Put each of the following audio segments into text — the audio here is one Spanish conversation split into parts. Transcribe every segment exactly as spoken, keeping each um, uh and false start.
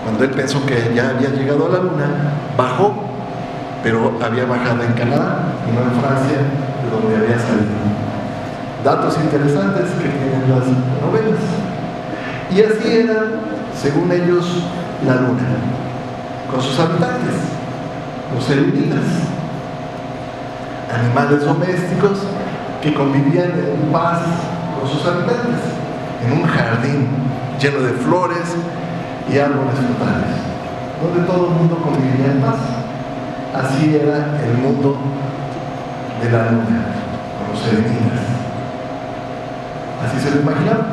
cuando él pensó que ya había llegado a la luna, bajó, pero había bajado en Canadá y no en Francia, de donde había salido. Datos interesantes que tienen las novelas. Y así era, según ellos, la luna, con sus habitantes, los selenitas, animales domésticos que convivían en paz con sus habitantes, en un jardín lleno de flores y árboles frutales, donde todo el mundo convivía en paz. Así era el mundo de la luna, con los selenitas. Así se lo imaginaban.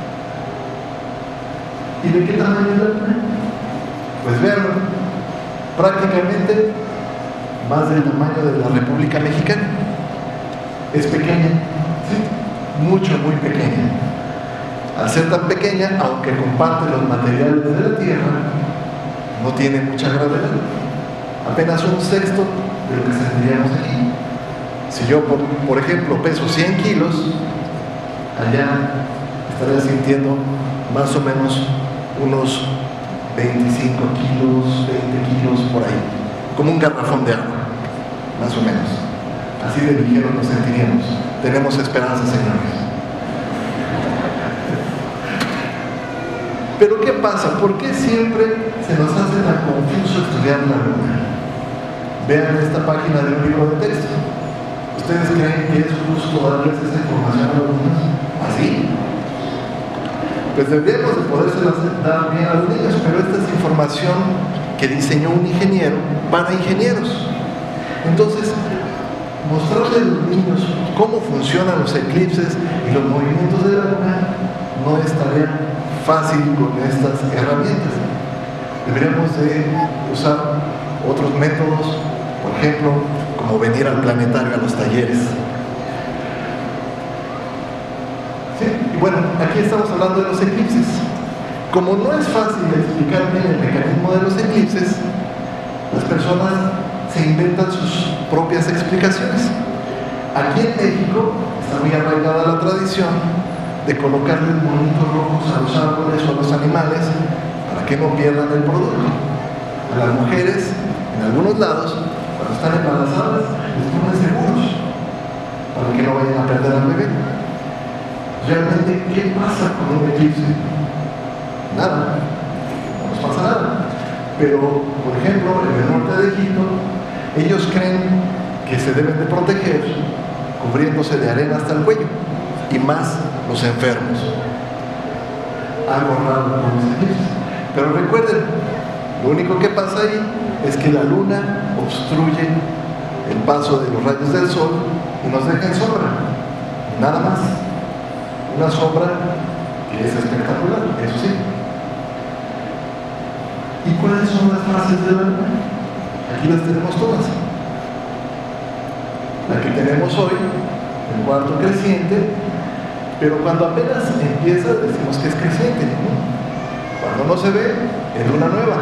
¿Y de qué tamaño es la luna? Pues vean, prácticamente más del tamaño de la República Mexicana. Es pequeña, ¿sí? Mucho, muy pequeña. Al ser tan pequeña, aunque comparte los materiales de la Tierra, no tiene mucha gravedad. Apenas un sexto de lo que sentiríamos aquí. Si yo, por, por ejemplo, peso cien kilos, allá estaría sintiendo más o menos unos veinticinco kilos, veinte kilos por ahí, como un garrafón de agua, más o menos. Así de ligero nos sentiríamos. Tenemos esperanza, señores. Pero ¿qué pasa? ¿Por qué siempre se nos hace tan confuso estudiar la luna? Vean esta página de un libro de texto. ¿Ustedes creen que es justo darles esa información a los niños? ¿Así? Pues deberíamos de poderse dar bien a los niños, pero esta es información que diseñó un ingeniero para ingenieros. Entonces, mostrarle a los niños cómo funcionan los eclipses y los movimientos de la luna no es tarea fácil con estas herramientas. Deberíamos de usar otros métodos, por ejemplo, como venir al planetario a los talleres. ¿Sí? Y bueno, aquí estamos hablando de los eclipses. Como no es fácil explicar bien el mecanismo de los eclipses, las personas se inventan sus propias explicaciones. Aquí en México está muy arraigada la tradición de colocarle monitos rojos a los árboles o a los animales para que no pierdan el producto. A las mujeres, en algunos lados, cuando están embarazadas, les ponen seguros para que no vayan a perder al bebé. Realmente, ¿qué pasa con un eclipse? Nada, no nos pasa nada. Pero, por ejemplo, en el norte de Egipto, ellos creen que se deben de proteger cubriéndose de arena hasta el cuello, y más los enfermos. Algo raro con los eclipses. Pero recuerden, lo único que pasa ahí es que la luna obstruye el paso de los rayos del sol y nos deja en sombra. Nada más. Una sombra que es espectacular, eso sí. ¿Y cuáles son las fases de la luna? Aquí las tenemos todas. La que tenemos hoy, el cuarto creciente, pero cuando apenas empieza decimos que es creciente, ¿no? Cuando no se ve, es luna nueva.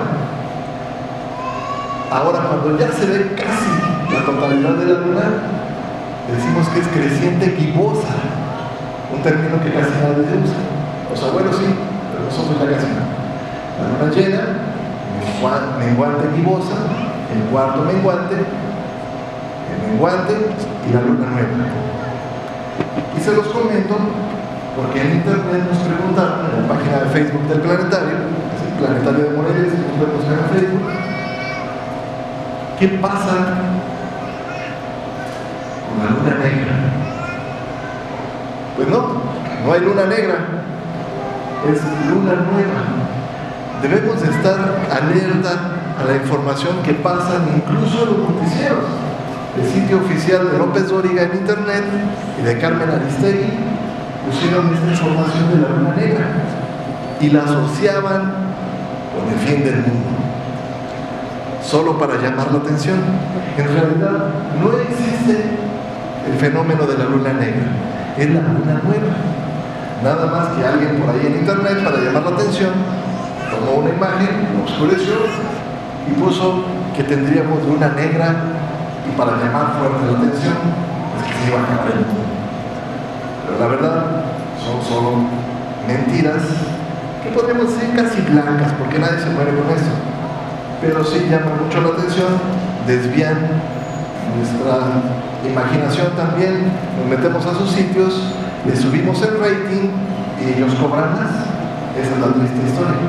Ahora, cuando ya se ve casi la totalidad de la luna, decimos que es creciente gibosa, un término que casi nadie usa. Los abuelos sí, pero nosotros ya casi no. La luna llena, menguante gibosa, el cuarto menguante, el menguante y la luna nueva. Y se los comento porque en internet nos preguntaron, en la página de Facebook del planetario, es el Planetario de Morelia, si nos pueden buscar en Facebook, ¿qué pasa con la luna negra? Pues no, no hay luna negra, es luna nueva. Debemos de estar alerta a la información que pasan incluso en los noticieros. El sitio oficial de López Dóriga en internet y de Carmen Aristegui pusieron esta información de la luna negra y la asociaban con el fin del mundo, solo para llamar la atención. En realidad no existe el fenómeno de la luna negra, es la luna nueva. Nada más que alguien por ahí en internet, para llamar la atención, tomó una imagen, la oscureció y puso que tendríamos luna negra, y para llamar fuerte la atención es que se iba a acabar el mundo. Pero la verdad son solo mentiras que que podríamos decir casi blancas, porque nadie se muere con eso, pero sí llama mucho la atención, desvían nuestra imaginación también, nos metemos a sus sitios, les subimos el rating y ellos cobran más. Esa es la triste historia.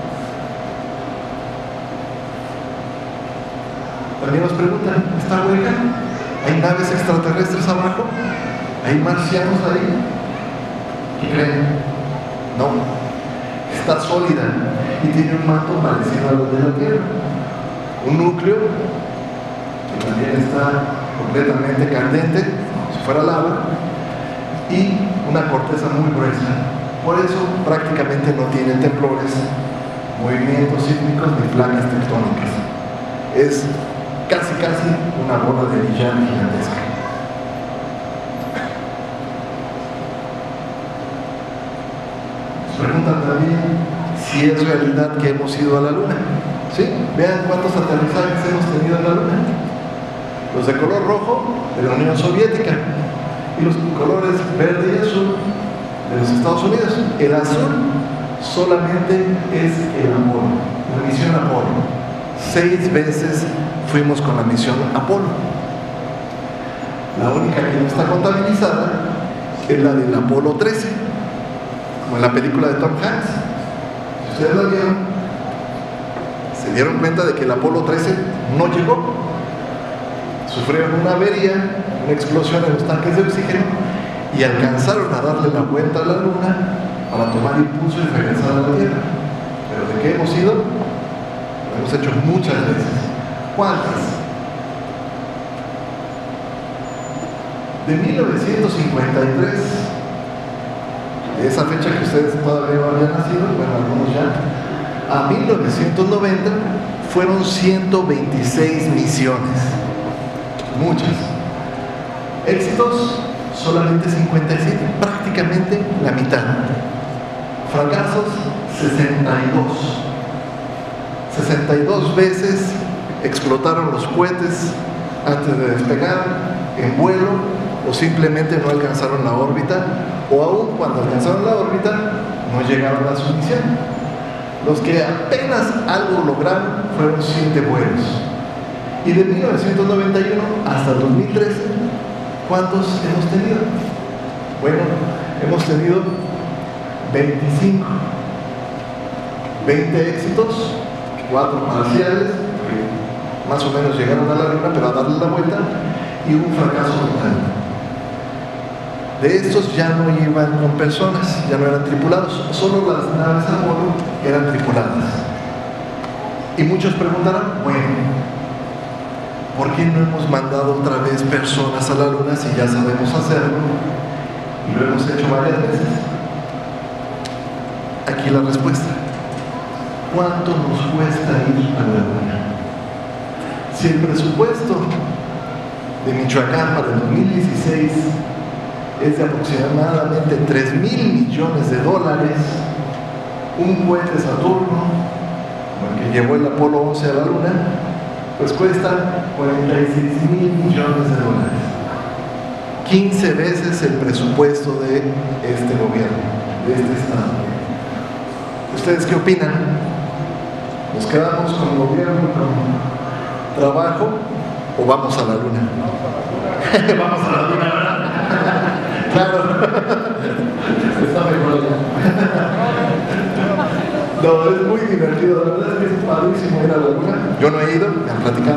También nos preguntan, ¿está hueca? ¿Hay naves extraterrestres abajo? ¿Hay marcianos ahí? ¿Qué creen? No, está sólida y tiene un manto parecido a lo de la Tierra, un núcleo que también está completamente candente, como si fuera lava, y una corteza muy gruesa. Por eso prácticamente no tiene temblores, movimientos sísmicos ni placas tectónicas. Es casi casi una bola de billar gigantesca. Nos preguntan también si es realidad que hemos ido a la Luna. ¿Sí? Vean cuántos aterrizajes hemos tenido en la Luna. Los de color rojo de la Unión Soviética y los colores verde y azul de los Estados Unidos. El azul solamente es el Apolo, la misión Apolo. Seis veces fuimos con la misión Apolo. La única que no está contabilizada es la del Apolo trece, como en la película de Tom Hanks. Si ustedes la vieron, se dieron cuenta de que el Apolo trece no llegó. Sufrieron una avería, una explosión en los tanques de oxígeno y alcanzaron a darle la vuelta a la Luna para tomar impulso y regresar a la Tierra. Pero ¿de qué hemos ido? Lo hemos hecho muchas veces. ¿Cuántas? De mil novecientos cincuenta y tres, de esa fecha que ustedes todavía no habían nacido, bueno, algunos ya, a mil novecientos noventa fueron ciento veintiséis misiones. Muchas. Éxitos, solamente cincuenta y siete, prácticamente la mitad. Fracasos, sesenta y dos. sesenta y dos veces explotaron los cohetes antes de despegar, en vuelo, o simplemente no alcanzaron la órbita, o aún cuando alcanzaron la órbita, no llegaron a su misión. Los que apenas algo lograron fueron siete vuelos. Y de mil novecientos noventa y uno hasta el dos mil trece, ¿cuántos hemos tenido? Bueno, hemos tenido veinticinco. veinte éxitos, cuatro parciales, que más o menos llegaron a la Luna, pero a darle la vuelta, y un fracaso total. De estos ya no iban con personas, ya no eran tripulados, solo las naves Apolo eran tripuladas. Y muchos preguntarán, bueno, ¿por qué no hemos mandado otra vez personas a la Luna si ya sabemos hacerlo? Y lo hemos hecho varias veces. Aquí la respuesta. ¿Cuánto nos cuesta ir a la Luna? Si el presupuesto de Michoacán para el dos mil dieciséis es de aproximadamente tres mil millones de dólares, un cohete Saturno, como el que llevó el Apolo once a la Luna, pues cuesta cuarenta y seis mil millones de dólares. quince veces el presupuesto de este gobierno, de este estado. ¿Ustedes qué opinan? ¿Nos quedamos con el gobierno, con trabajo, o vamos a la Luna? Vamos a la Luna, ¿verdad? Claro. Está mejor ya. No, es muy divertido, la verdad es que es padrísimo ir a la Luna. Yo no he ido, me han platicado.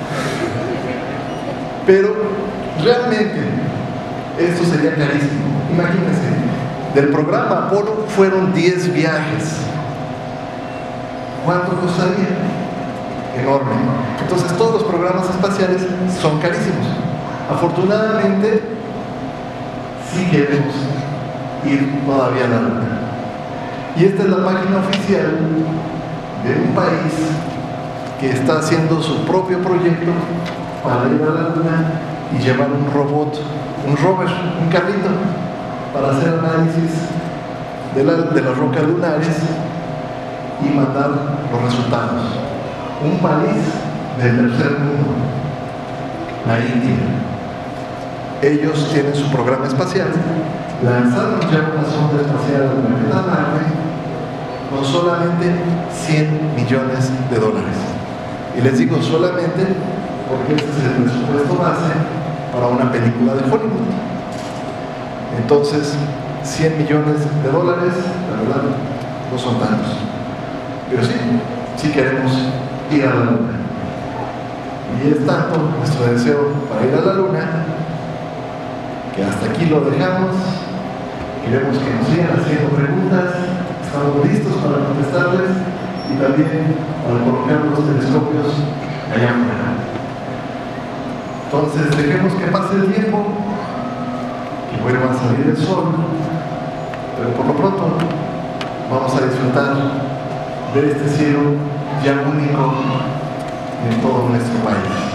Pero realmente esto sería carísimo. Imagínense, del programa Apolo fueron diez viajes. ¿Cuánto costaría? Enorme. Entonces todos los programas espaciales son carísimos. Afortunadamente, sí queremos ir todavía a la Luna. Y esta es la página oficial de un país que está haciendo su propio proyecto para ir a la Luna y llevar un robot, un rover, un carrito, para hacer análisis de, la, de las rocas lunares y mandar los resultados. Un país del tercer mundo, la India. Ellos tienen su programa espacial, lanzaron ya una sonda espacial al planeta Marte con solamente cien millones de dólares. Y les digo solamente porque este es el presupuesto base para una película de Hollywood. Entonces, cien millones de dólares, la verdad, no son tantos. Pero sí, sí queremos ir a la luna. Y es tanto nuestro deseo para ir a la luna que hasta aquí lo dejamos. Queremos que nos sigan haciendo preguntas. Estamos listos para contestarles y también para colocar los telescopios allá afuera. Entonces, dejemos que pase el tiempo, que vuelva a salir el sol, pero por lo pronto vamos a disfrutar de este cielo ya único en todo nuestro país.